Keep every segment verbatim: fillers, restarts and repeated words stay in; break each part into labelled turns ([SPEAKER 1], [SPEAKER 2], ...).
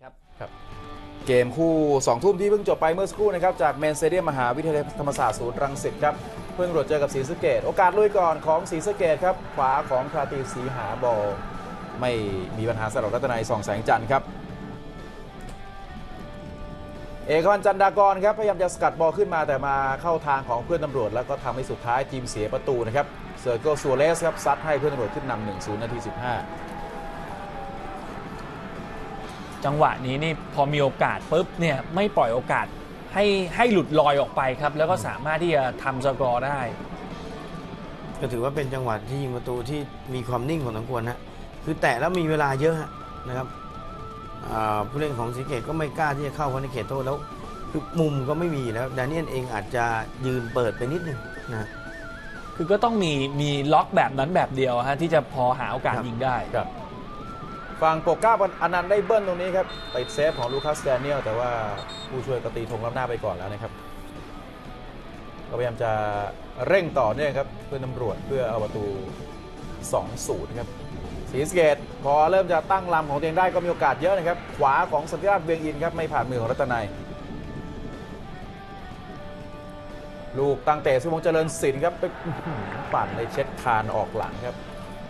[SPEAKER 1] ครับ
[SPEAKER 2] ครับเกมคู่สองทุ่มที่เพิ่งจบไปเมื่อสักครู่นะครับจากเมนสเตเดียมมหาวิทยาลัยธรรมศาสตร์ศูนย์รังสิตครับเพิ่งรวดเจอกับศรีสะเกษโอกาสลุยก่อนของศรีสะเกษครับขวาของคราตีศรีหาบอลไม่มีปัญหาสำหรับรัตนัยส่องแสงจันทร์ครับเอกวันจันดากรครับพยายามจะสกัดบอลขึ้นมาแต่มาเข้าทางของเพื่อนตำรวจแล้วก็ทำให้สุดท้ายทีมเสียประตูนะครับเซอร์โกซัวเรสครับซัดให้เพื่อนตำรวจขึ้นนำ หนึ่งศูนย์ นาทีสิบห้า
[SPEAKER 1] จังหวะนี้นี่พอมีโอกาสปุ๊บเนี่ยไม่ปล่อยโอกาสให้ให้หลุดลอยออกไปครับแล้วก็สามารถที่จะทำสกอร์ได้
[SPEAKER 3] ก็ถือว่าเป็นจังหวะที่ยิงประตูที่มีความนิ่งพอสมควรนะคือแตะแล้วมีเวลาเยอะนะครับผู้เล่นของศรีสะเกษก็ไม่กล้าที่จะเข้าในเขตโทษแล้วคือมุมก็ไม่มีแล้วดานิเอลเองอาจจะยืนเปิดไปนิดนึงนะ
[SPEAKER 1] คือก็ต้องมีมีล็อกแบบนั้นแบบเดียวฮะที่จะพอหาโอกาสยิงได้
[SPEAKER 2] ครับฝั่งโปก้าอนันต์ได้เบิ้ลตรงนี้ครับติดเซฟของลูคัสแดเนียลแต่ว่าผู้ช่วยก็ตีธงล้ำหน้าไปก่อนแล้วนะครับก็พยายามจะเร่งต่อเนื่องครับเพื่อตำรวจเพื่อเอาประตู สองศูนย์ ครับศรีสะเกษพอเริ่มจะตั้งลำของตัวเองได้ก็มีโอกาสเยอะนะครับขวาของสันติราชเวียงอินครับไม่ผ่านมือของรัตนัยลูกตั้งเตะสุพงษ์เจริญศิลป์ครับไปปั่นในเช็ดคานออกหลังครับ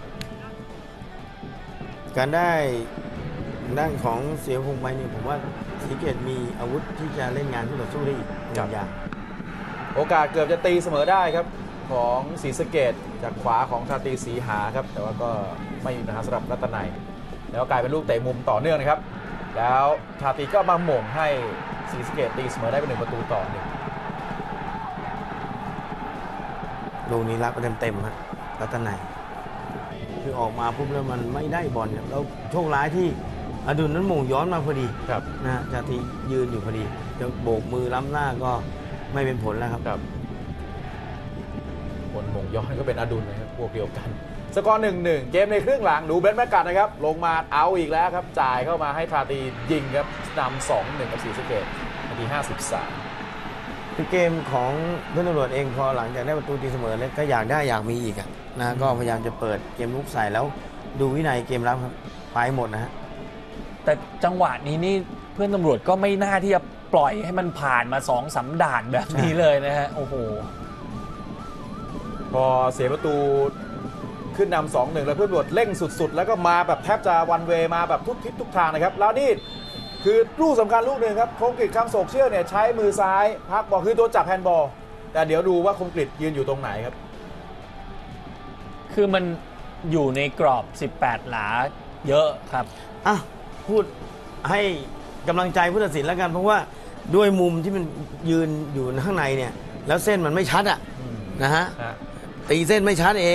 [SPEAKER 3] การได้ด้านของเสียพงษ์ไปนี่ผมว่าศรีสะเกษมีอาวุธที่จะเล่นงานที่ต่อสู้ได้อีกอย่าง
[SPEAKER 2] โอกาสเกือบจะตีเสมอได้ครับของศรีสะเกษจากขวาของชาตรีศรีหาครับแต่ว่าก็ไม่มีปัญหาสำหรับรัตนัยแล้วกลายเป็นลูกเตะมุมต่อเนื่องนะครับแล้วชาตรีก็มาหม่งให้ศรีสะเกษตีเสมอได้เป็นหนึ่งประตูต่อหนึ่ง
[SPEAKER 3] ลูกนี้รับเต็มเต็มฮะรัตนัยคือออกมาปุ๊บแล้วมันไม่ได้บอลครับแล้วโชคร้ายที่อดุลนั้นหม่งย้อนมาพอดีนะชาตรียืนอยู่พอดีจะโบกมือล้ำหน้าก็ไม่เป็นผลแล้วครับ
[SPEAKER 2] คนมงย้อนก็เป็นอดุลนะครับพวกเดียวกันสกอร์หนึ่งหนึ่งเกมในครึ่งหลังดูเบนแมกกัดนะครับลงมาเอาอีกแล้วครับจ่ายเข้ามาให้ทาตียิงครับนำสองหนึ่งกับศรีสะเกษนาทีห้าสิบสาม
[SPEAKER 3] คือเกมของเพื่อนตำรวจเองพอหลังจากได้ประตูตีเสมอแล้วก็อยากได้อยากมีอีกนะก็พยายามจะเปิดเกมลุกใส่แล้วดูวินัยเกมรับครับไปหมดนะฮะ
[SPEAKER 1] แต่จังหวะนี้นี่เพื่อนตำรวจก็ไม่น่าที่จะปล่อยให้มันผ่านมาสองสามด่านแบบนี้เลยนะฮะโอ้โห
[SPEAKER 2] พอเสียประตูขึ้นนำ สองหนึ่ง แล้วเพื่อนตำรวจเร่งสุดๆแล้วก็มาแบบแทบจะวันเวมาแบบทุกทิศทุกทางนะครับแล้วนี่คือลูกสำคัญลูกหนึ่งครับคมกฤษคำโศกเชื่อเนี่ยใช้มือซ้ายพักบอลคือตัวจับแฮนด์บอลแต่เดี๋ยวดูว่าคมกฤษยืนอยู่ตรงไหนครับ
[SPEAKER 1] คือมันอยู่ในกรอบสิบแปดหลาเยอะครับ
[SPEAKER 3] อ่ะพูดให้กำลังใจผู้ตัดสินแล้วกันเพราะว่าด้วยมุมที่มันยืนอยู่ข้างในเนี่ยแล้วเส้นมันไม่ชัดอ่ะนะฮะตีเส้นไม่ชัดเอง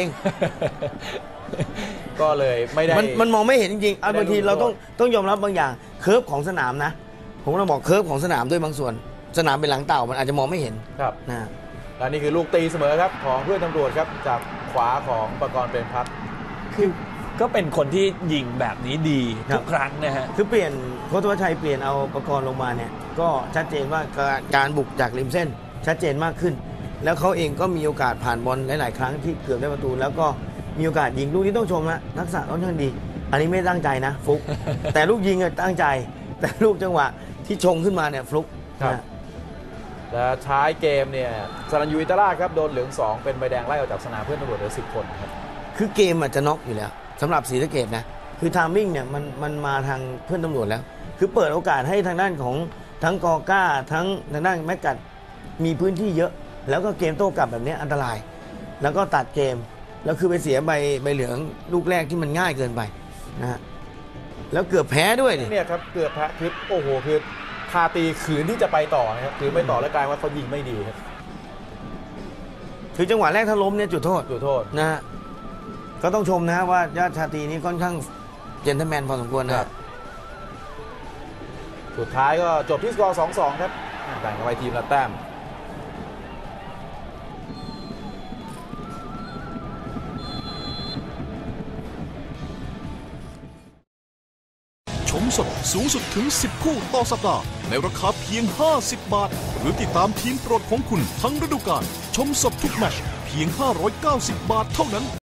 [SPEAKER 2] ก็เลยไม่ได้
[SPEAKER 3] มันมันมองไม่เห็นจริงๆบางทีเราต้องต้องยอมรับบางอย่างเคิร์ฟของสนามนะผมต้องบอกเคิร์ฟของสนามด้วยบางส่วนสนามเป็นหลังเต่ามันอาจจะมองไม่เห็น
[SPEAKER 2] ครับ
[SPEAKER 3] นะ
[SPEAKER 2] และนี่คือลูกตีเสมอครับของเพื่อนตำรวจครับจากขวาของประกรณ์เป็นพัฒน์
[SPEAKER 1] คือก็เป็นคนที่ยิงแบบนี้ดีทุกครั้งนะฮะ
[SPEAKER 3] คือเปลี่ยนโค้ชธวัชชัยเปลี่ยนเอาประกรณ์ลงมาเนี่ยก็ชัดเจนว่าการบุกจากริมเส้นชัดเจนมากขึ้นแล้วเขาเองก็มีโอกาสผ่านบอลหลายๆครั้งที่เกือบได้ประตูแล้วก็มีโอกาสยิงลูกนี้ต้องชมนะทักษะค่อนข้างดีอันนี้ไม่ตั้งใจนะฟลุกแต่ลูกยิงตั้งใจแต่ลูกจังหวะที่ชงขึ้นมาเนี่ยฟลุก
[SPEAKER 2] นะและท้ายเกมเนี่ยสรัญยูอิตาราครับโดนเหลืองสองเป็นใบแดงไล่ออกจากสนามเพื่อนตำรวจเหลือสิบคนครับ
[SPEAKER 3] คือเกมอาจจะน็อกอยู่แล้วสำหรับศรีสะเกษนะคือไทมิ่งเนี่ยมันมันมาทางเพื่อนตำรวจแล้วคือเปิดโอกาสให้ทางด้านของทั้งกอก้าทั้งทางด้านแม็กกัดมีพื้นที่เยอะแล้วก็เกมโต้กลับแบบนี้อันตรายแล้วก็ตัดเกมแล้วคือไปเสียใบใบเหลืองลูกแรกที่มันง่ายเกินไปนะฮะแล้วเกือบแพ้ด้วย
[SPEAKER 2] เนี่ยครับเกือบแพ้คือโอ้โหคือคาตีขืนที่จะไปต่อนะครับคือไม่ต่อแล้วกลายว่าเขายิงไม่ดีครับ
[SPEAKER 3] คือจังหวะแรกถ้าล้มเนี่ยจุดโทษ
[SPEAKER 2] จุดโทษ
[SPEAKER 3] นะฮะก็ต้องชมนะว่าญาติชาตรีนี้ค่อนข้างเจนเทลแมนพอสมควรนะ
[SPEAKER 2] สุดท้ายก็จบที่สกอร์ สองสอง ครับแบ่งกันไปทีมละแต้ม
[SPEAKER 4] ชมสดสูงสุดถึงสิบคู่ต่อสัปดาห์ในราคาเพียงห้าสิบบาทหรือติดตามทีมโปรดของคุณทั้งฤดูกาลชมสดทุกแมตช์เพียงห้าร้อยเก้าสิบบาทเท่านั้น